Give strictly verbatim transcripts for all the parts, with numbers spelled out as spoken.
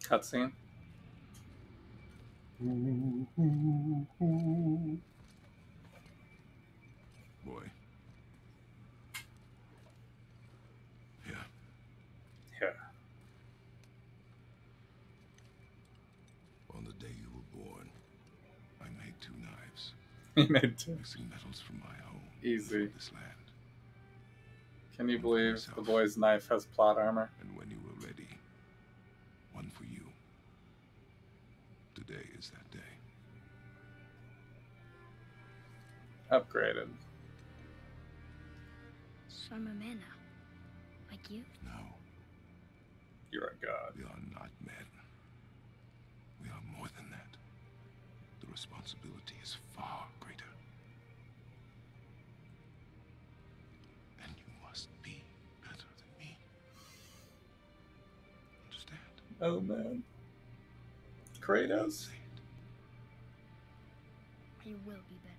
Cutscene. Boy. Yeah. Yeah. On the day you were born, I made two knives. He made two. Mixing metals from my home. Easy. For this land. Can you One for believe myself. the boy's knife has plot armor? And when you were ready, one for you. Today is that day. Upgraded. So I'm a man now. Like you? No, You're a god. we are not men. We are more than that. The responsibility is far greater. And you must be better than me. Understand? Oh man. Kratos. Say it. I will be better.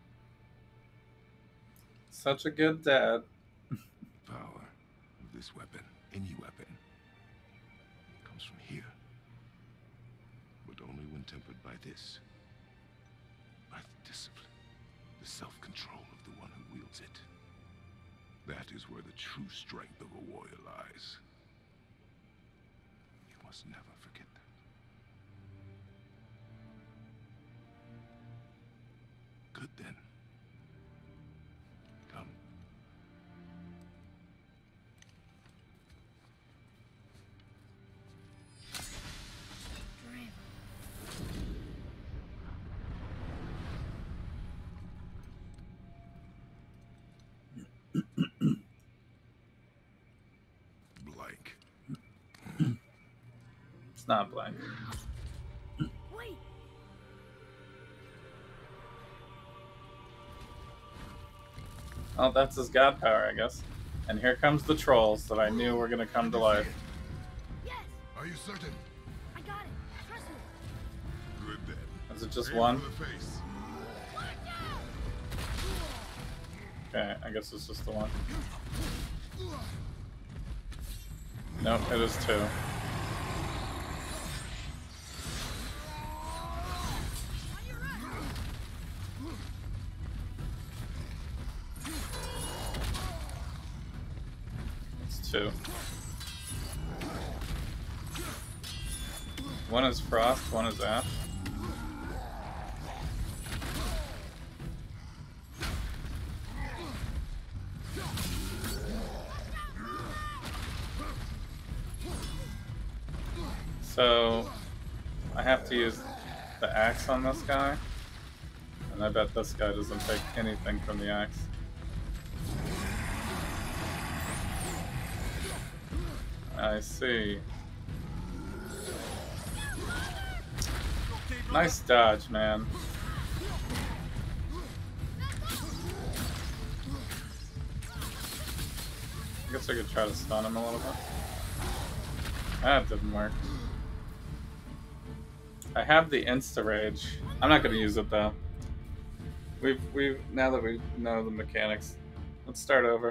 Such a good dad. The power of this weapon, any weapon, comes from here. But only when tempered by this. By the discipline, the self-control of the one who wields it. That is where the true strength of a warrior lies. You must never forget that. Good then. Come. Forever. Blank. It's not blank. Wait! Oh, that's his god power, I guess. And here comes the trolls that I knew were gonna come to life. Yes! Are you certain? I got it! Trust me! Good then. Is it just Aim one? for the face. Okay, I guess it's just the one. Nope, it is two. It's two. One is frost, one is ash. So, I have to use the axe on this guy, and I bet this guy doesn't take anything from the axe. I see. Nice dodge, man. I guess I could try to stun him a little bit. That didn't work. I have the insta rage. I'm not gonna use it though. We've we've now that we know the mechanics, let's start over.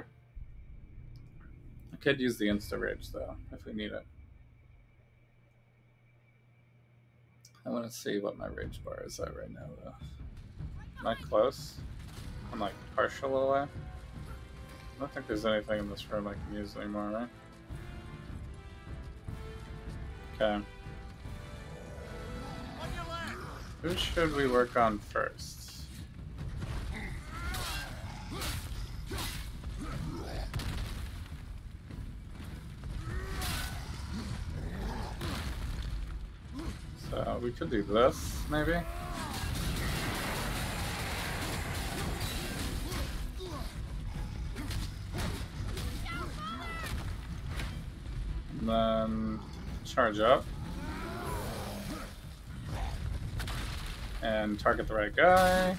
I could use the insta rage though if we need it. I want to see what my rage bar is at right now though. Am I close? I'm like partial away. I don't think there's anything in this room I can use anymore, right? Okay. Who should we work on first? So we could do this, maybe? And then charge up. And target the right guy.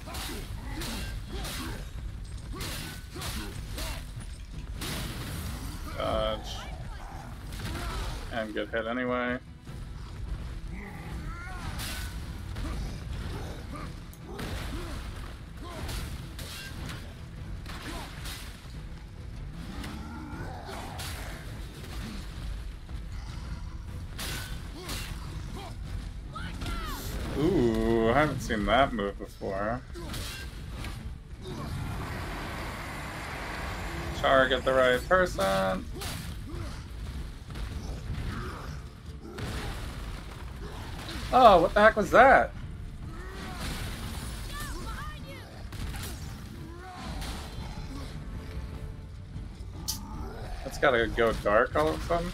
Dodge. And get hit anyway. I haven't seen that move before. Target the right person. Oh, what the heck was that? That's gotta go dark all of a sudden.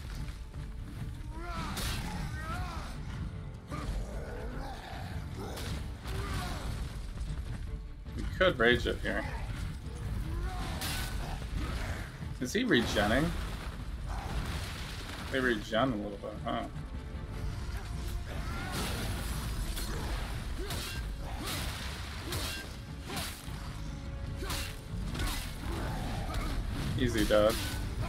We could rage it here. Is he regenning? They regen a little bit, huh? Easy dodge.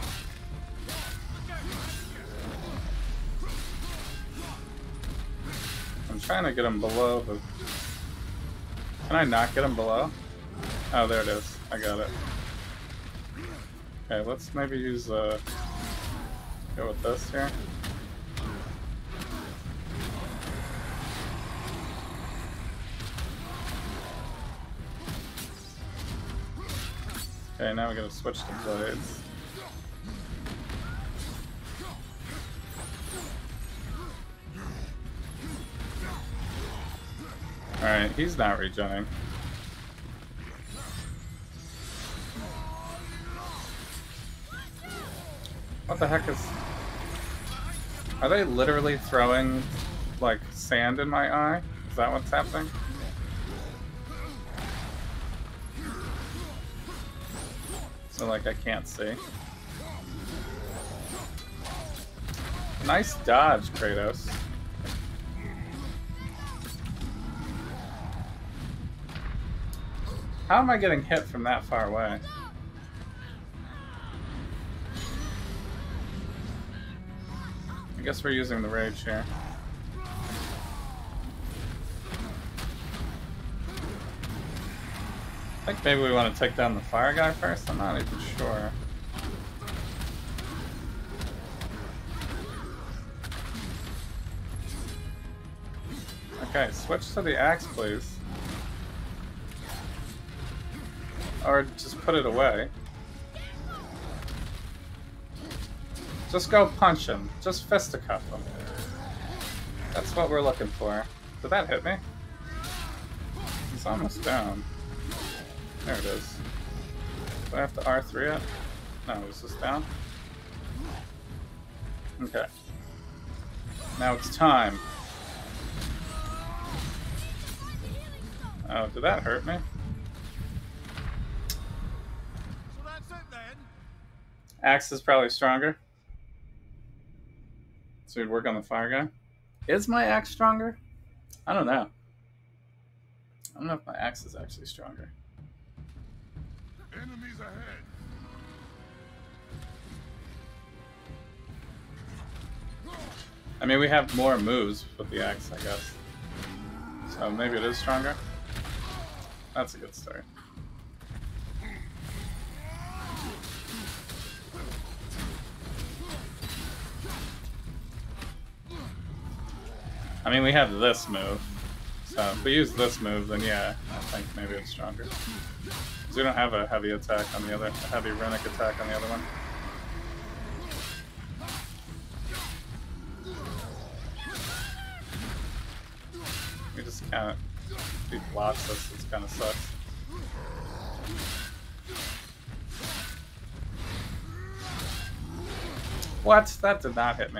I'm trying to get him below, but can I not get him below? Oh, there it is. I got it. Okay, let's maybe use uh go with this here. Okay, now we gotta switch to blades. Alright, he's not regenning. What the heck is... Are they literally throwing, like, sand in my eye? Is that what's happening? So, like, I can't see. Nice dodge, Kratos. How am I getting hit from that far away? I guess we're using the rage here. I think maybe we want to take down the fire guy first? I'm not even sure. Okay, switch to the axe, please. Or just put it away. Just go punch him. Just fisticuff him. That's what we're looking for. Did that hit me? He's almost down. There it is. Do I have to R three it? No, is this down? Okay. Now it's time. Oh, did that hurt me? So that's it then. Axe is probably stronger. So we'd work on the fire guy. Is my axe stronger? I don't know. I don't know if my axe is actually stronger. Enemies ahead. I mean, we have more moves with the axe, I guess. So maybe it is stronger. That's a good start. I mean, we have this move. So if we use this move, then yeah, I think maybe it's stronger. Because we don't have a heavy attack on the other, a heavy runic attack on the other one. We just can't. If he blocks us, it kind of sucks. What? That did not hit me.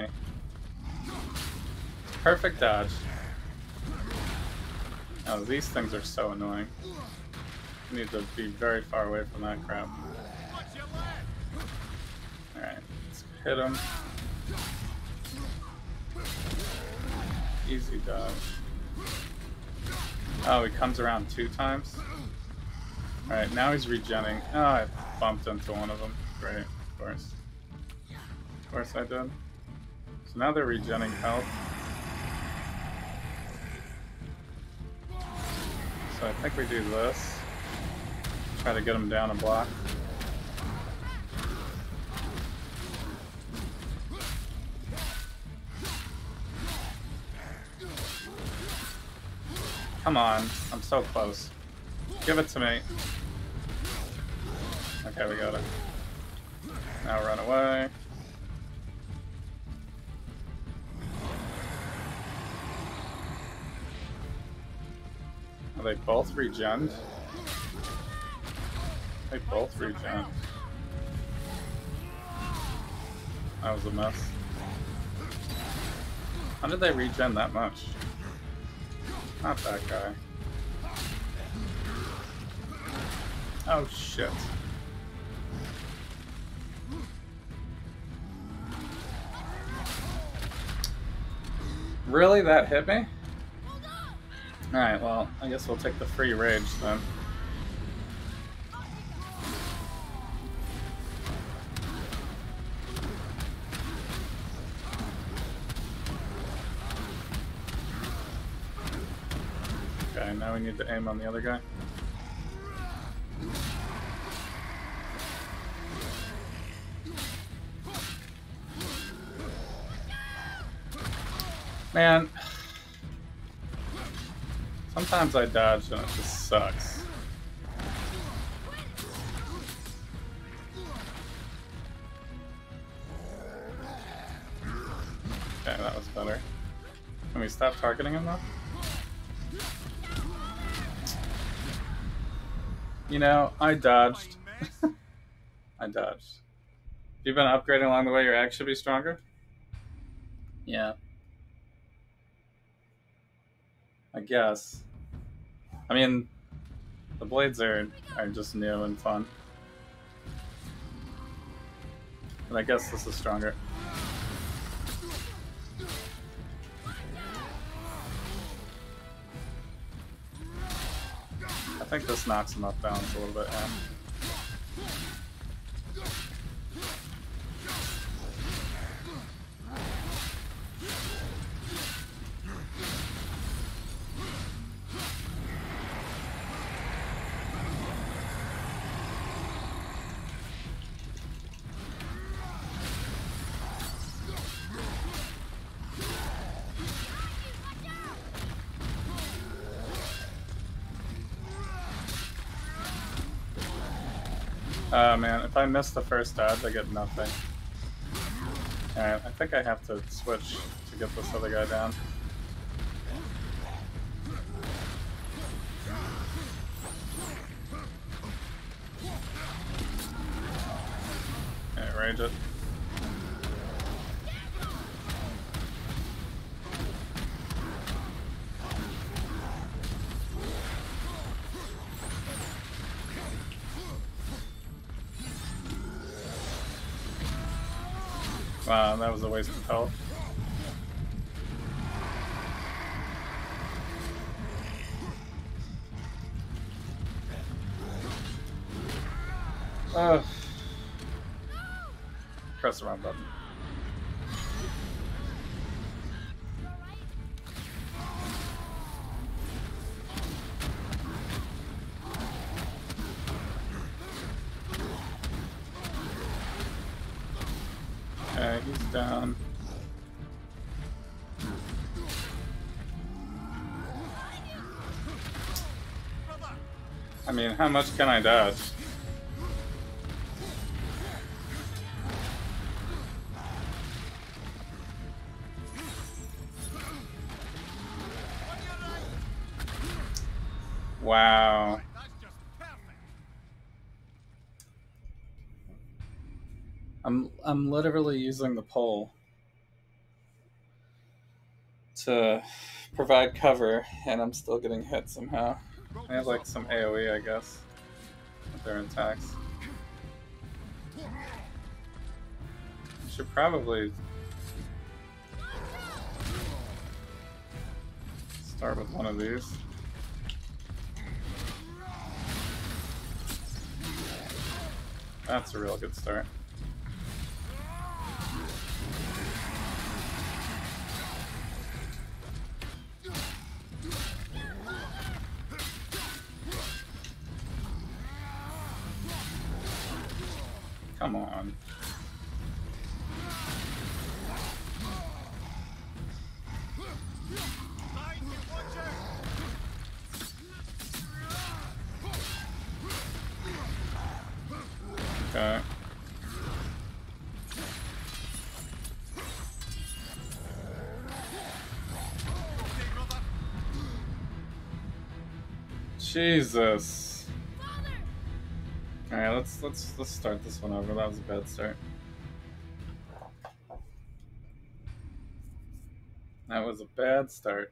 Perfect dodge. Oh, these things are so annoying. You need to be very far away from that crap. Alright, let's hit him. Easy dodge. Oh, he comes around two times? Alright, now he's regenning. Oh, I bumped into one of them. Great, of course. Of course I did. So now they're regenning health. So I think we do this. Try to get him down a block. Come on. I'm so close. Give it to me. Okay, we got it. Now run away. Are they both regened? They both regened. That was a mess. How did they regen that much? Not that guy. Oh shit. Really? That hit me? Alright, well, I guess we'll take the free rage then. Okay, now we need to aim on the other guy. Man, sometimes I dodge and it just sucks. Okay, that was better. Can we stop targeting him though? You know, I dodged. I dodged. If you've been upgrading along the way, your axe should be stronger? Yeah. I guess. I mean, the blades are, are just new and fun. But I guess this is stronger. I think this knocks him off balance a little bit, yeah. Oh uh, man, if I miss the first dodge, I get nothing. Alright, I think I have to switch to get this other guy down. Okay, rage it. Wow, that was a waste of health. Uh, press the wrong button. Okay, he's down. I mean, how much can I dodge? Wow. I'm I'm literally using the pole to provide cover, and I'm still getting hit somehow. I have like some AoE, I guess, with their attacks. I should probably start with one of these. That's a real good start. Come on. Okay. Jesus. All right, let's let's let's start this one over. That was a bad start. That was a bad start.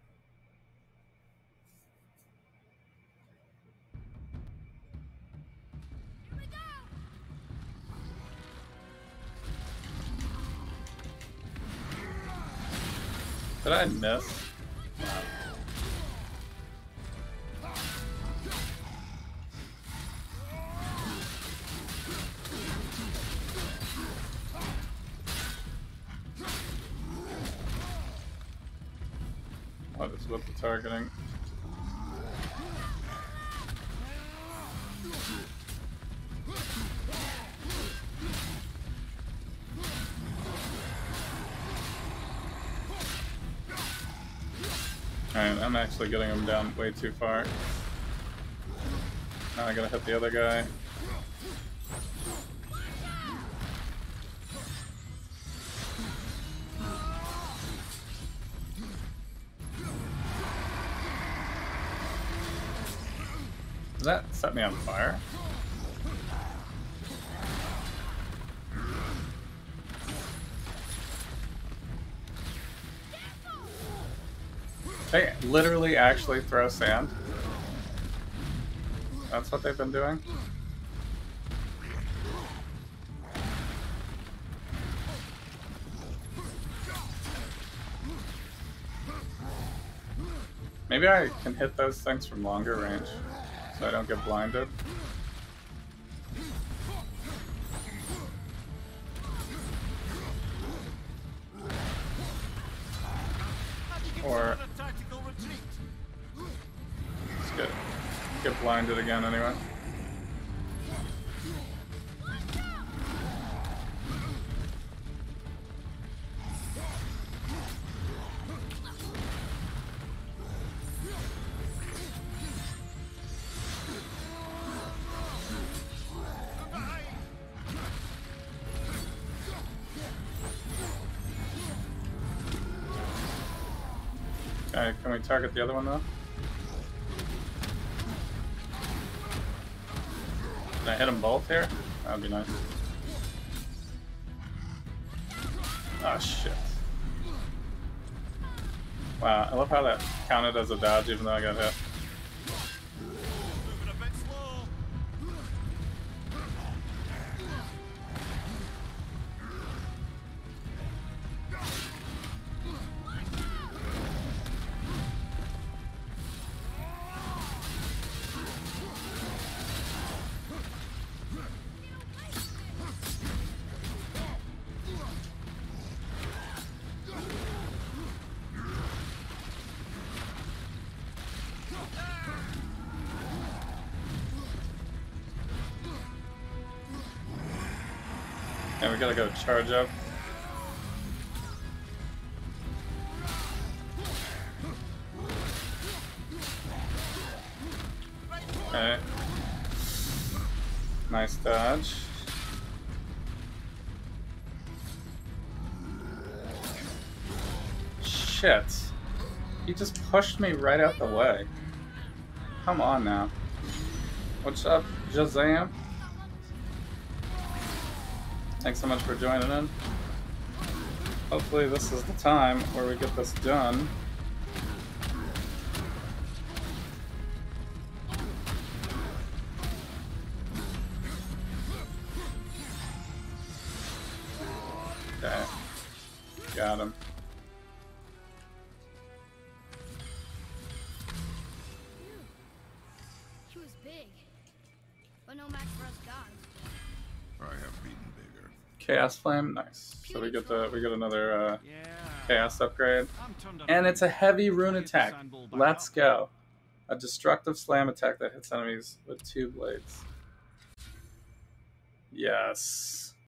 Did I miss? What is with the targeting? Alright, I'm actually getting him down way too far. Now I gotta hit the other guy. Does that set me on fire? They literally actually throw sand. That's what they've been doing. Maybe I can hit those things from longer range, so I don't get blinded. Or let's get get blinded again anyway. Okay, can we target the other one though? Can I hit them both here? That would be nice. Oh shit. Wow, I love how that counted as a dodge even though I got hit. And we gotta go charge up. Okay. Nice dodge. Shit. He just pushed me right out the way. Come on now. What's up, Shazam? Thanks so much for joining in. Hopefully this is the time where we get this done. Okay. Got him. He was big, but no match for us gods. I have beaten bigger. Chaos Flame, nice. So we get the we get another uh, Yeah. Chaos upgrade. I'm turned on And a- it's a heavy rune Get the attack. sand ball back Let's up. go. A destructive slam attack that hits enemies with two blades. Yes.